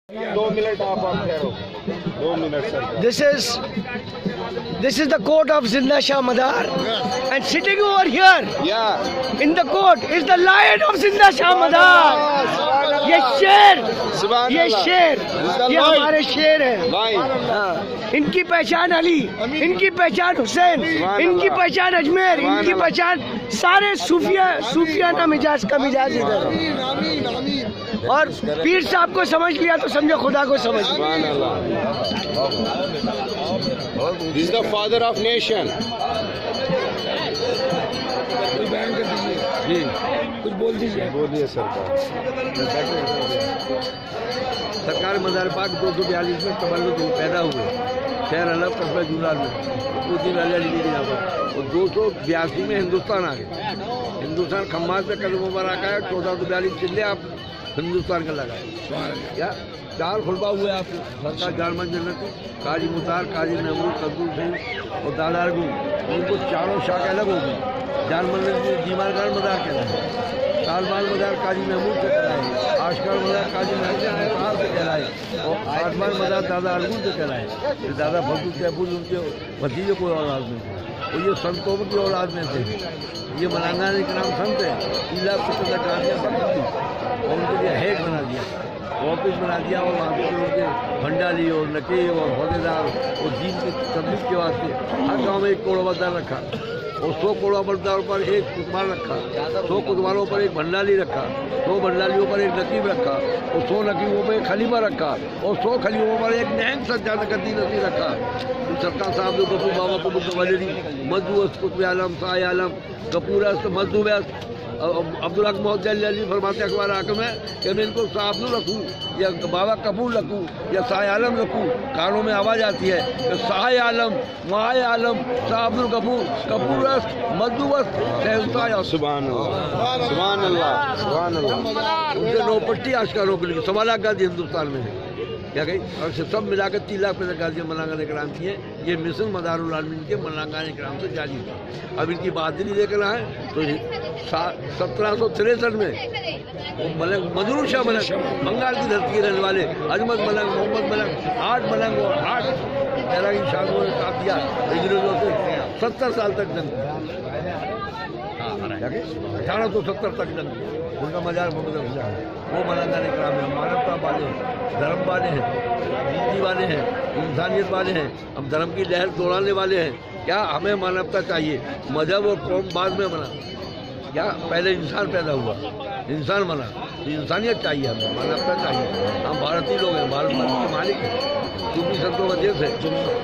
2 minute आप ठहरो, 2 minute sir. This is the court of Zinda Shah Madar, and sitting over here in the court is the lion of Zinda Shah Madar. ये शेर ये हमारे शेर है। इनकी पहचान अली, इनकी पहचान हुसैन, इनकी पहचान अजमेर, इनकी पहचान सारे सूफियाना मिजाज का मिजाज इधर। और पीर साहब को समझ लिया तो समझो खुदा को समझ लिया। This is the father of nation. जी कुछ बोल दीजिए। बोलिए सरकार मज़ार पाक 242 में तबल्लुद पैदा हुए, शहर अलग कस्बा जुलाल में और 282 में हिंदुस्तान आ गए। हिंदुस्तान खम्मास पे कदम मुबारक आया, 1442 चिल्ले आप हिंदुस्तान का लगाए। क्या 4 खुलबा हुए आप सरकार जालमन जन्नत, काजी मुतार, काजी महमूद, कद्दू सिंह और दादारगू, उनको चारों शाख अलग हो गई। जालमन जीमारगान मदार कहलाए, सालमाल मदार काजी महमूद से कहलाए, आशकार मदार काजी महमूद से कहलाए और आठवार मदार दादा अरगू से कहलाए। दादा फजल तहफुज उनके भतीजे को औलाद में थे, और ये संतों की औलाद में थे। ये मलाना के नाम संत है, ईला पुत्र कामियाँ और उनके लिए हेड बना दिया, ऑफिस बना दिया, और वहाँ पर उनके भंडारी और नकीब और होदेदार और दीन की तबलीग के वास्ते हर गाँव में एक कोड़वादार रखा, और 100 कोड़वादारों पर एक कुतवाल रखा, 100 कुतवालों पर एक भंडारी रखा, 100 भंडारियों पर एक नकीब रखा, और 100 नकीबों पर एक खलीफा रखा, और 100 खलीफों पर एक नैंग सज्जाद कदी नसी रखा। सरकार साहब ने गफूर बाबा को मुतवल्ली मजदू कुतुब आलम शाह आलम कपूर मजदू अब्दुल्ला मोहम्मद अली फरमाते अखबार आकम है कि मैं इनको साहब रखूँ या बाबा कपूर रखूँ या शाह आलम रखूँ। कानों में आवाज़ आती है कि शाह आलम, माह आलम, शाह अब्दुल कपूर, कपूर मजदूबस्त सुभान अल्लाह। उनसे नौपट्टी आशकारों के लिए 1.25 लाख गाजी हिंदुस्तान में है। क्या कही और सब मिलाकर 3 लाख पैसे गाजियाँ मलांगान कराम की है। ये मिशन मदारुल आलमीन के मलांगान कराम से जारी था। अब इनकी बहादुरी देखना है तो 1763 में मलंग मजरूर शाह मलंग, बंगाल की धरती के रहने वाले अजमत मलंग, मोहम्मद मलंग, 8 मलंग और 8 पैरा की शादियों ने साथ दिया। अंग्रेजों से 70 साल तक जंग, 1870 तक जंग। उनका मजार मोहम्मद वो मलांगान कराम है। मानवता वाले हैं, धर्म वाले हैं, नीति वाले हैं, इंसानियत वाले हैं, हम धर्म की लहर दौड़ाने वाले हैं। क्या हमें मानवता चाहिए, मजहब और कौम बाद में बना। क्या पहले इंसान पैदा हुआ, इंसान बना, तो इंसानियत चाहिए, हमें मानवता चाहिए। हम भारतीय लोग हैं, भारत के मालिक हैं, सूफी संतों का देश है।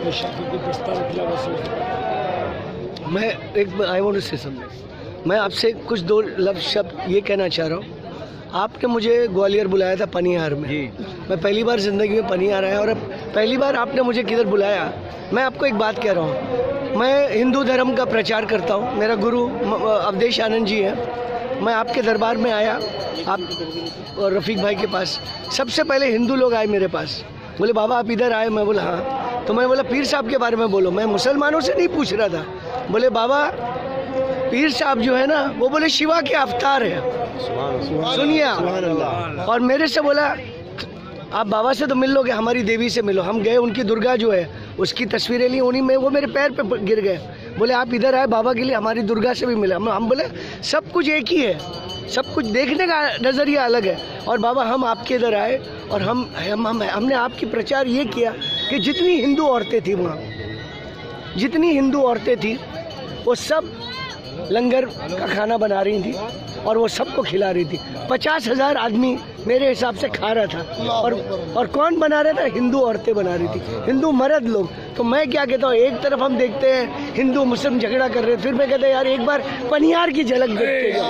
मैं आपसे कुछ 2 लफ्ज़ शब्द ये कहना चाह रहा हूँ। आपने मुझे ग्वालियर बुलाया था पनिहार में। मैं पहली बार ज़िंदगी में पनिहार आया, और अब पहली बार आपने मुझे किधर बुलाया। मैं आपको एक बात कह रहा हूँ, मैं हिंदू धर्म का प्रचार करता हूँ। मेरा गुरु अवधेश आनंद जी है। मैं आपके दरबार में आया, आप और रफ़ीक भाई के पास। सबसे पहले हिंदू लोग आए मेरे पास, बोले बाबा आप इधर आए। मैं बोला हाँ। तो मैं बोला पीर साहब के बारे में बोलो। मैं मुसलमानों से नहीं पूछ रहा था। बोले बाबा पीर साहब जो है ना, वो बोले शिवा के अवतार है, सुनिए। और मेरे से बोला आप बाबा से तो मिल लोगे, हमारी देवी से मिलो। हम गए, उनकी दुर्गा जो है उसकी तस्वीरें ली, उन्हीं में वो मेरे पैर पे गिर गए। बोले आप इधर आए बाबा के लिए, हमारी दुर्गा से भी मिला। हम बोले सब कुछ एक ही है, सब कुछ देखने का नज़रिया अलग है। और बाबा हम आपके इधर आए और हमने आपकी प्रचार ये किया कि जितनी हिंदू औरतें थी वहाँ, जितनी हिंदू औरतें थी वो सब लंगर का खाना बना रही थी और वो सबको खिला रही थी। 50,000 आदमी मेरे हिसाब से खा रहा था। और कौन बना रहा था? हिंदू औरतें बना रही थी, हिंदू मर्द लोग। तो मैं क्या कहता हूँ, एक तरफ हम देखते हैं हिंदू मुस्लिम झगड़ा कर रहे हैं, फिर मैं कहता यार एक बार पनिहार की झलक देखते हैं।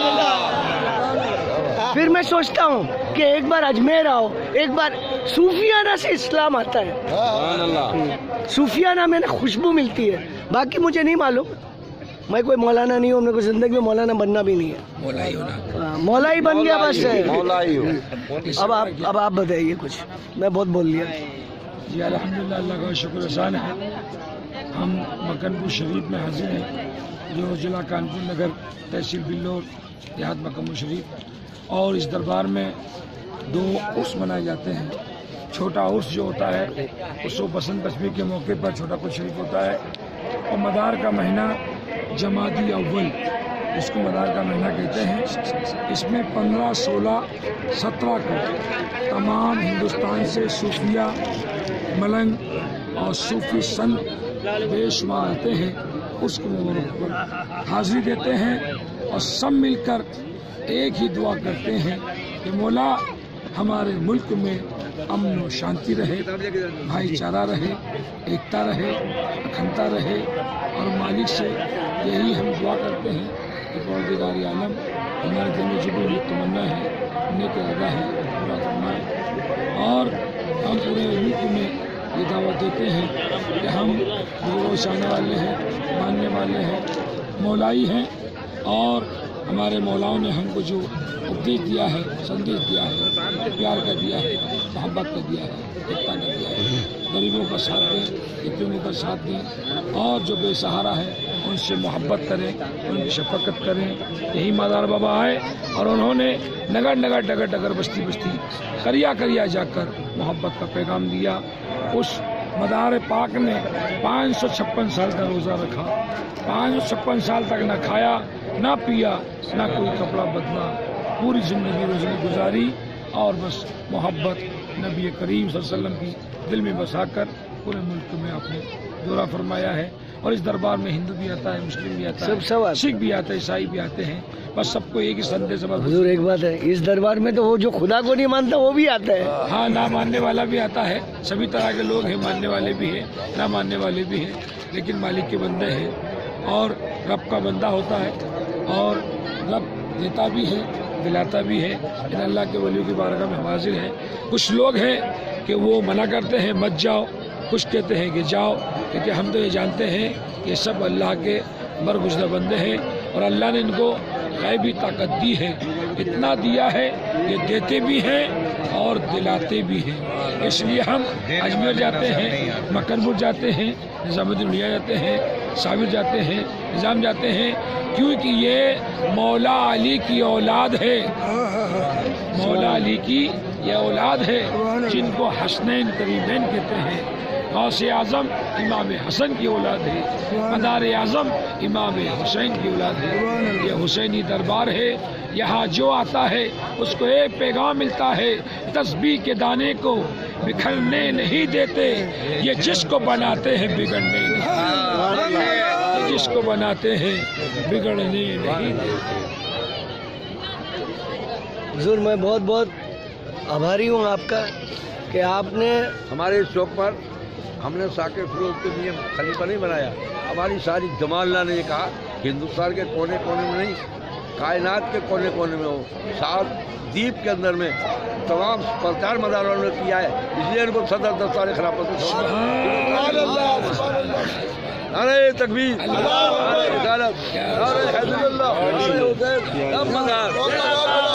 फिर मैं सोचता हूँ कि एक बार अजमेर आओ, एक बार सूफियाना से इस्लाम आता है। सूफियाना में ना खुशबू मिलती है। बाकी मुझे नहीं मालूम, मैं कोई मौलाना नहीं हूँ, मेरे को जिंदगी में मौलाना बनना भी नहीं है। मौला ही बन गया बस है। अब आप बताइए कुछ, मैं बहुत बोल लिया। जी अल्हम्दुलिल्लाह, अल्लाह का शुक्र एहसान है। हम मक्कनपुर शरीफ में हाजिर हैं, जो जिला कानपुर नगर, तहसील बिल्लोर, देहात मक्कनपुर शरीफ। और इस दरबार में 2 उर्स मनाए जाते हैं। छोटा उर्स जो होता है उसको बसंत पंचमी के मौके पर छोटा कुल शरीफ होता है। और मदार का महीना जमादी अव्वल, इसको मदार का महीना कहते हैं। इसमें 15, 16, 17 को तमाम हिंदुस्तान से सूफिया, मलंग और सूफी संत बेशुमार आते हैं, उसको पर हाजिरी देते हैं और सब मिलकर एक ही दुआ करते हैं कि मौला हमारे मुल्क में अमन और शांति रहे, भाईचारा रहे, एकता रहे, अखंडता रहे। और मालिक से यही हम दुआ करते हैं कि परवरदिगार आलम हमारे दिल में जो भी तमन्ना है, नेक इरादा है, पूरा करना है। और हम पूरे मुल्क में ये दावत देते हैं कि हम बुजुर्गों से आने वाले हैं, मानने वाले हैं, मौलाई हैं। और हमारे मौलाओं ने हमको जो उपदेश दिया है, संदेश दिया है, प्यार का दिया है, मोहब्बत का दिया है, एकता का दिया है। गरीबों का साथ दें, यतीमों का साथ दें और जो बेसहारा है उनसे मोहब्बत करें, उनकी शफकत करें। यही मदार बाबा आए और उन्होंने नगर नगर, डगर डगर, बस्ती बस्ती, करिया करिया जाकर मोहब्बत का पैगाम दिया। उस मदार पाक ने 556 साल का रोज़ा रखा, 556 साल तक ना खाया, ना पिया, ना कोई कपड़ा बदला, पूरी ज़िंदगी रोज़ी गुजारी और बस मोहब्बत नबी करीम सल्लल्लाहु अलैहि वसल्लम की दिल में बसाकर पूरे मुल्क में आपने दौरा फरमाया है। और इस दरबार में हिंदू भी आता है, मुस्लिम भी आता है, सिख भी आता है, ईसाई भी आते हैं। बस सबको एक ही संदेश है। हुजूर एक बात है, इस दरबार में तो वो जो खुदा को नहीं मानता वो भी आता है। हाँ, ना मानने वाला भी आता है, सभी तरह के लोग हैं, मानने वाले भी हैं, ना मानने वाले भी हैं, लेकिन मालिक के बंदे हैं और रब का बंदा होता है और रब देता भी है, दिलाता भी है। इन अल्लाह के वलियों की बारगाह में हाजिर है। कुछ लोग हैं कि वो मना करते हैं मत जाओ, कुछ कहते हैं कि जाओ, क्योंकि हम तो ये जानते हैं कि सब अल्लाह के बरगुज़िदा बंदे हैं और अल्लाह ने इनको गैबी ताकत दी है। इतना दिया है ये देते भी हैं और दिलाते भी हैं। इसलिए हम अजमेर जाते हैं, मक्कनपुर जाते हैं, निज़ामुद्दीन औलिया जाते हैं, साबिर जाते हैं, निज़ाम जाते हैं, क्योंकि ये मौला अली की औलाद है। मौला अली की ये औलाद है जिनको हसनैन करीमैन कहते हैं। गौसे आज़म इमाम हसन की औलाद है, मदार आज़म इमाम हुसैन की औलाद है। ये हुसैनी दरबार है। यहाँ जो आता है उसको एक पैगाम मिलता है, तस्बीह के दाने को बिखरने नहीं देते, ये जिसको बनाते हैं बिगड़ने नहीं, ये जिसको बनाते हैं बिगड़ने नहीं देते। हुजूर मैं बहुत बहुत आभारी हूँ आपका कि आपने हमारे इस चौक पर हमने साकिर फिरोज के लिए खलीफा नहीं बनाया। हमारी सारी जमालना ने कहा हिंदुस्तान के कोने कोने में नहीं, कायनात के कोने कोने में हो, 7 द्वीप के अंदर में तमाम प्रचार मदारों ने किया है। इसलिए इनको सदर दस्तार खिलाफत नारे तकबीर, नारे रिसालत, नारे हैदरुल्लाह, नारे हुसैन, सब मदार।